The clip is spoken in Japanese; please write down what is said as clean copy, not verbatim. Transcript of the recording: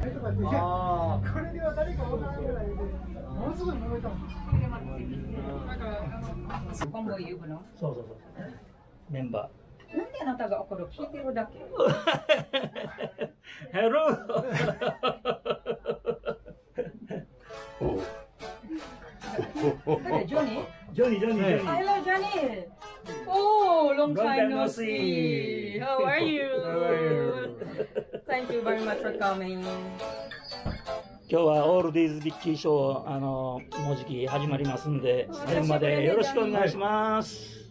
ああ。 これでは誰かわからんぐらいで、ものすごい揉めたもん。だから、 今後言うの？ そうそうそう。メンバなんであなたがこれを聞いてるだけ？ ー。ヘロー。 ジョニー？ ジョニー、ジョニー、ジョニー。 Hello, Johnny. Oh, long time no see. How are you? Thank you very much for coming. 今日はオールディーズビッキーショー、もうじき始まりますんで、最後までよろしくお願いします。